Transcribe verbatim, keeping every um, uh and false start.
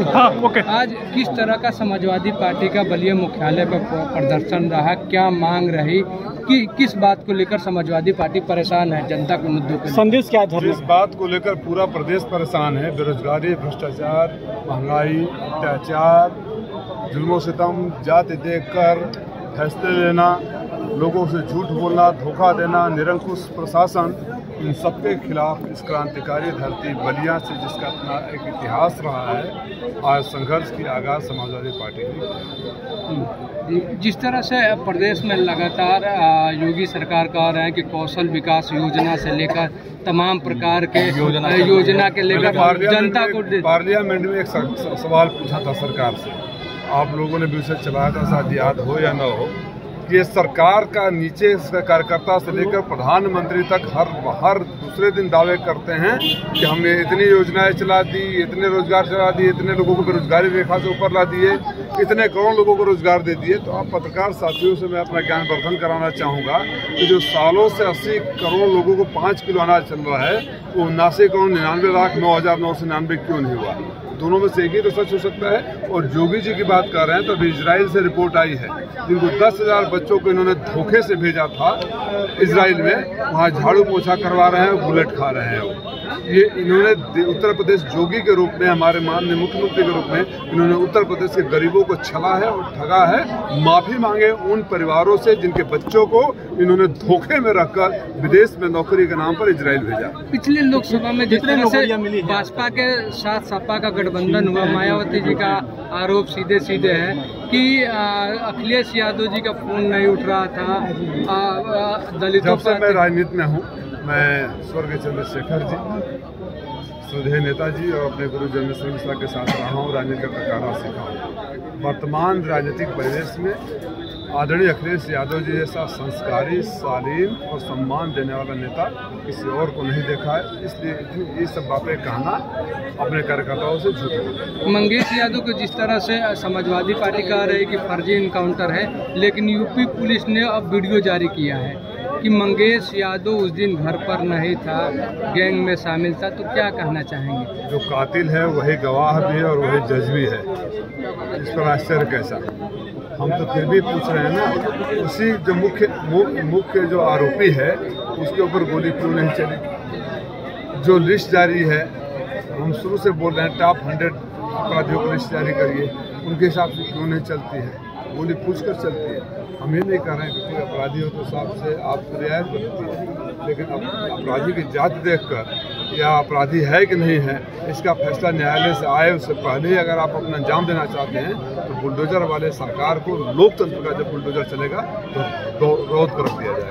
हाँ, ओके। आज किस तरह का समाजवादी पार्टी का बलिया मुख्यालय पर प्रदर्शन रहा, क्या मांग रही, कि किस बात को लेकर समाजवादी पार्टी परेशान है, जनता के मुद्दों पर संदेश क्या है? जिस बात को लेकर पूरा प्रदेश परेशान है, बेरोजगारी, भ्रष्टाचार, महंगाई, अत्याचार, जुल्म सितम, जाति देखकर फैसले लेना, लोगों से झूठ बोलना, धोखा देना, निरंकुश प्रशासन, इन सबके खिलाफ इस क्रांतिकारी धरती बलिया से जिसका अपना एक इतिहास रहा है, आज संघर्ष की आगाज समाजवादी पार्टी ने। जिस तरह से प्रदेश में लगातार योगी सरकार कह रहे हैं कि कौशल विकास योजना से लेकर तमाम प्रकार के योजना योजना के लेकर जनता को पार्लियामेंट में एक सवाल पूछा था सरकार से, आप लोगों ने भी उसे चलाया था, शायद याद हो या न हो, कि ये सरकार का नीचे कार्यकर्ता से लेकर प्रधानमंत्री तक हर हर दूसरे दिन दावे करते हैं कि हमने इतनी योजनाएं चला दी, इतने रोजगार चला दिए, इतने लोगों को बेरोजगारी रेखा से ऊपर ला दिए, इतने करोड़ लोगों को रोजगार दे दिए। तो आप पत्रकार साथियों से मैं अपना ज्ञान वर्धन कराना चाहूँगा कि जो सालों से अस्सी करोड़ लोगों को पाँच किलो अनाज चल रहा है, वो उन्नासी करोड़ निन्यानवे लाख नौ हज़ार नौ सौ निन्यानवे क्यों नहीं हुआ? दोनों में से एक ही तो सच हो सकता है। और योगी जी की बात कर रहे हैं तो अभी इजराइल से रिपोर्ट आई है, जिनको दस हजार बच्चों को इन्होंने धोखे से भेजा था इजराइल में, वहाँ झाड़ू पोछा करवा रहे हैं, बुलेट खा रहे हैं। वो ये इन्होंने उत्तर प्रदेश योगी के रूप में, हमारे माननीय मुख्यमंत्री के रूप में इन्होंने उत्तर प्रदेश के गरीबों को छला है और ठगा है। माफी मांगे उन परिवारों से जिनके बच्चों को इन्होंने धोखे में रखकर विदेश में नौकरी के नाम पर इजराइल भेजा। पिछले लोकसभा में जिस तरह से भाजपा के साथ सपा का गठबंधन हुआ, मायावती जी का आरोप सीधे सीधे है कि अखिलेश यादव जी का फोन नहीं उठ रहा था दलितों से। मैं राजनीति में हूँ, मैं स्वर्गीय चंद्रशेखर जी, श्रद्धेय नेताजी और अपने गुरु जन्मेश्वर मिश्रा के साथ रहा हूँ, राजनीति का करना सीखा हूँ। वर्तमान राजनीतिक परिवेश में आदरणीय अखिलेश यादव जी जैसा संस्कारी, शालीन और सम्मान देने वाला नेता किसी और को नहीं देखा है, इसलिए ये सब बातें कहना अपने कार्यकर्ताओं से झूठ है। मंगेश यादव को जिस तरह से समाजवादी पार्टी कह रही है कि फर्जी इनकाउंटर है, लेकिन यूपी पुलिस ने अब वीडियो जारी किया है कि मंगेश यादव उस दिन घर पर नहीं था, गैंग में शामिल था, तो क्या कहना चाहेंगे? जो कातिल है वही गवाह भी है और वही जज भी है, इस पर आश्चर्य कैसा? हम तो फिर भी पूछ रहे हैं ना, उसी जो मुख्य मुख्य जो आरोपी है उसके ऊपर गोली क्यों नहीं चली? जो लिस्ट जारी है, हम शुरू से बोल रहे हैं टॉप हंड्रेड अपराधियों की लिस्ट जारी करिए, उनके हिसाब से क्यों नहीं चलती है? गोली पूछ कर चलती है। हम ये नहीं कह रहे हैं कि कोई अपराधी हो तो साहब से आपको रियायत बनती है, लेकिन अपराधी की जांच देखकर या अपराधी है कि नहीं है इसका फैसला न्यायालय से आए उससे पहले ही अगर आप अपना अंजाम देना चाहते हैं तो बुलडोजर वाले सरकार को, लोकतंत्र का जब बुलडोजर चलेगा तो रोध कर दिया जाए।